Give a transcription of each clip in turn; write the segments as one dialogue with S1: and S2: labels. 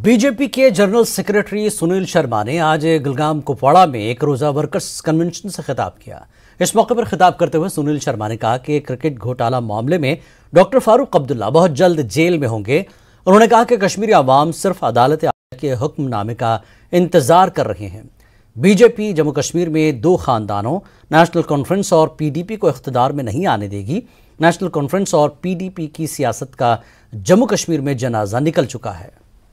S1: BJP के general secretary Sunil Sharma ने आज गुलगाम कुपवाड़ा में एक रोजा वर्कर्स कन्वेंशन से खिताब किया। इस मौके पर खिताब करते हुए सुनील शर्मा ने कहा कि क्रिकेट घोटाला मामले में डॉक्टर फारूक अब्दुल्ला बहुत जल्द जेल में होंगे। उन्होंने कहा कि कश्मीरी आवाम सिर्फ अदालत के हुक्मनामे का इंतजार कर रहे हैं। बीजेपी जम्मू कश्मीर में दो खानदानों नेशनल कॉन्फ्रेंस और पीडीपी को इख्तिदार में नहीं आने देगी। नेशनल कॉन्फ्रेंस और पीडीपी की सियासत का जम्मू कश्मीर में जनाजा निकल चुका है।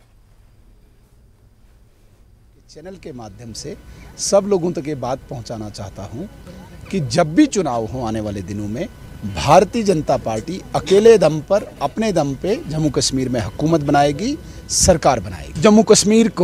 S2: चैनल के माध्यम से सब लोगों तक ये बात पहुंचाना चाहता हूं कि जब भी चुनाव हो आने वाले दिनों में भारतीय जनता पार्टी अकेले दम पर अपने दम पे जम्मू कश्मीर में हुकूमत बनाएगी, सरकार बनाएगी। जम्मू कश्मीर को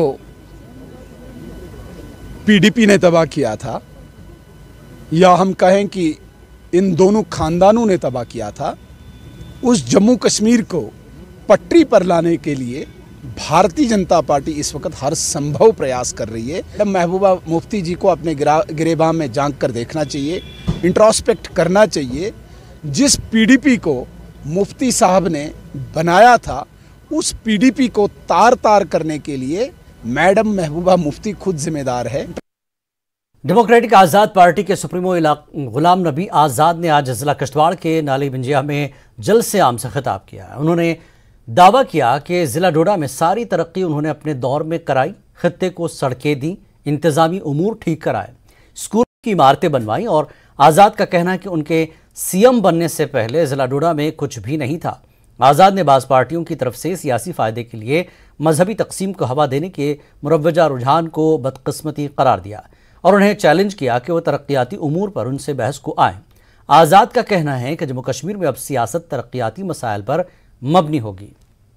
S2: पीडीपी ने तबाह किया था या हम कहें कि इन दोनों खानदानों ने तबाह किया था। उस जम्मू कश्मीर को पटरी पर लाने के लिए भारतीय जनता पार्टी इस वक्त हर संभव प्रयास कर रही है। महबूबा मुफ्ती जी को अपने गिरेबान में झांक कर देखना चाहिए, इंट्रोस्पेक्ट करना चाहिए। जिस पीडीपी को मुफ्ती साहब ने बनाया था उस पीडीपी को तार तार करने के लिए मैडम महबूबा मुफ्ती खुद जिम्मेदार है।
S1: डेमोक्रेटिक आज़ाद पार्टी के सुप्रीमो गुलाम नबी आज़ाद ने आज जिला किश्तवाड़ के नाली बिंजिया में जलसे आम से खिताब किया। उन्होंने दावा किया कि जिला डोडा में सारी तरक्की उन्होंने अपने दौर में कराई। खित्ते को सड़कें दी, इंतजामी उमूर ठीक कराए, स्कूल की इमारतें बनवाई। और आज़ाद का कहना है कि उनके सीएम बनने से पहले जिला डोडा में कुछ भी नहीं था। आज़ाद ने बाज़ पार्टियों की तरफ से सियासी फ़ायदे के लिए मजहबी तकसीम को हवा देने के मुरव्वजा रुझान को बदकिस्मती करार दिया और उन्हें चैलेंज किया कि वह तरक्याती उमूर पर उनसे बहस को आए। आज़ाद का कहना है कि जम्मू कश्मीर में अब सियासत तरक्याती मसाइल पर मबनी होगी।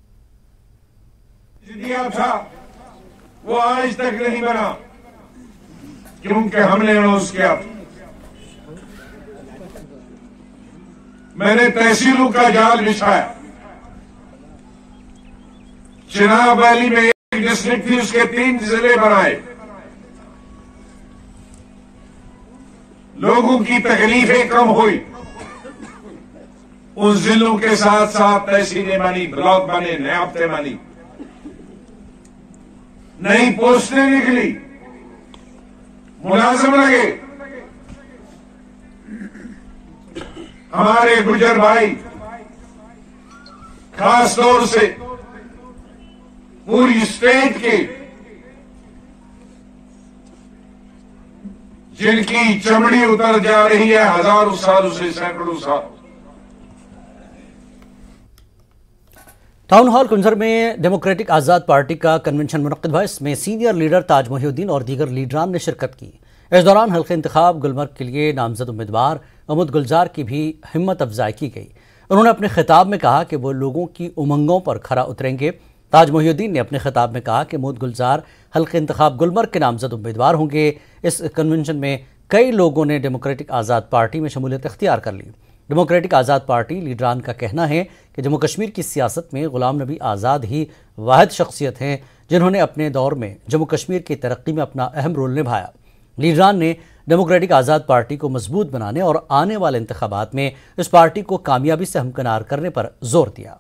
S3: था वो आज तक नहीं बना क्योंकि हमने अनाउंस किया। मैंने तहसीलों का जाल बिछाया। चिनाब वैली में एक डिस्ट्रिक्ट थी, उसके 3 जिले बनाए। लोगों की तकलीफें कम हुई। उन जिलों के साथ साथ तहसीलें बनी, ब्लॉक बने, न्यायबतें बनी, नई पोस्टें निकली, मुलाजिम लगे। हमारे गुजर भाई खास तौर से पूरी स्टेट के जिनकी चमड़ी उतर जा रही है हजारों सालों से, सैकड़ों साल।
S1: टाउन हॉल कुंजर में डेमोक्रेटिक आज़ाद पार्टी का कन्वेंशन मुनक्किद हुआ। इसमें सीनियर लीडर ताज मोहिउद्दीन और दीगर लीडरान ने शिरकत की। इस दौरान हल्के इंतखाब गुलमर्ग के लिए नामजद उम्मीदवार अहमद गुलजार की भी हिम्मत अफजाई की गई। उन्होंने अपने खिताब में कहा कि वो लोगों की उमंगों पर खरा उतरेंगे। ताज मोहिउद्दीन ने अपने खिताब में कहा कि अहमद गुलजार हल्के इंतखाब गुलमर्ग के नामजद उम्मीदवार होंगे। इस कन्वेंशन में कई लोगों ने डेमोक्रेटिक आज़ाद पार्टी में शमूलियत इख्तियार कर ली। डेमोक्रेटिक आज़ाद पार्टी लीडरान का कहना है कि जम्मू कश्मीर की सियासत में गुलाम नबी आज़ाद ही वाहिद शख्सियत हैं जिन्होंने अपने दौर में जम्मू कश्मीर की तरक्की में अपना अहम रोल निभाया। लीडरान ने डेमोक्रेटिक आज़ाद पार्टी को मजबूत बनाने और आने वाले इंतखाबात में इस पार्टी को कामयाबी से हमकिनार करने पर जोर दिया।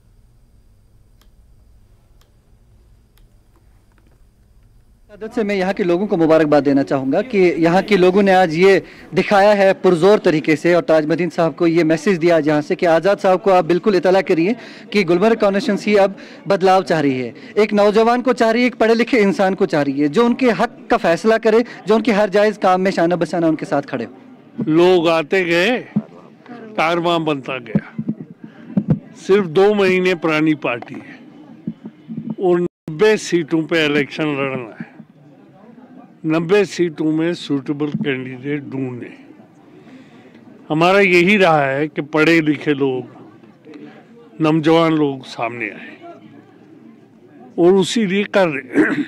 S4: आदत से मैं यहाँ के लोगों को मुबारकबाद देना चाहूँगा कि यहाँ के लोगों ने आज ये दिखाया है पुरजोर तरीके से और ताज मोहिउद्दीन साहब को ये मैसेज दिया आज यहाँ से कि आज़ाद साहब को आप बिल्कुल इतला करिए कि गुलमर्ग कॉन्स्टिट्यूंसी अब बदलाव चाह रही है। एक नौजवान को चाह रही है, एक पढ़े लिखे इंसान को चाह रही है जो उनके हक का फैसला करे, जो उनके हर जायज़ काम में शाना बशाना उनके साथ खड़े हो।
S5: लोग आते गए, कारवां बनता गया। सिर्फ 2 महीने पुरानी पार्टी है और 90 सीटों पे इलेक्शन लड़ना है। 90 सीटों में सूटेबल कैंडिडेट ढूंढने। हमारा यही रहा है कि पढ़े लिखे लोग, नौजवान लोग सामने आए और उसी लिए कर रहे।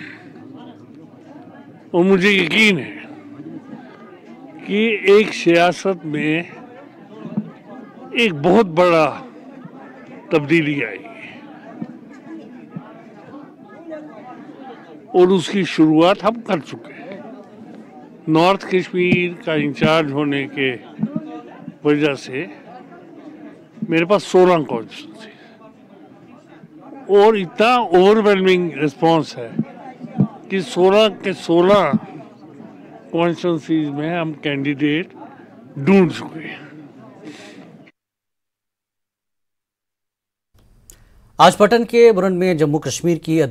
S5: और मुझे यकीन है कि एक सियासत में एक बहुत बड़ा तब्दीली आएगी और उसकी शुरुआत हम कर चुके हैं। नॉर्थ कश्मीर का इंचार्ज होने के वजह से मेरे पास 16 कॉन्स्टिट्यूंसी और इतना ओवरवेलमिंग रिस्पांस है कि 16 के 16 कॉन्स्टिट्यूंसीज में हम कैंडिडेट ढूंढ चुके हैं।
S1: आज पटन के बुरन में जम्मू कश्मीर की